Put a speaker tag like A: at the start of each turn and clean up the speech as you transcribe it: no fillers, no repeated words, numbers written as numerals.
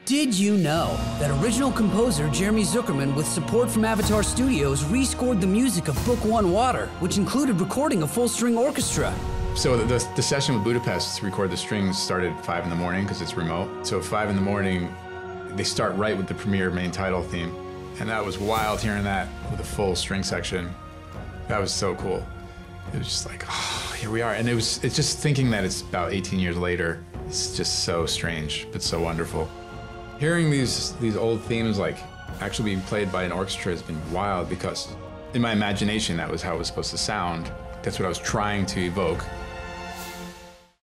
A: Did you know that original composer Jeremy Zuckerman, with support from Avatar Studios, rescored the music of Book One Water, which included recording a full-string orchestra?
B: So the session with Budapest to record the strings started at 5 in the morning because it's remote. So at 5 in the morning, they start right with the premiere main title theme. And that was wild hearing that with a full string section. That was so cool. It was just like, oh, here we are. And it's just thinking that it's about 18 years later, it's just so strange, but so wonderful. Hearing these old themes like actually being played by an orchestra has been wild because in my imagination, that was how it was supposed to sound. That's what I was trying to evoke.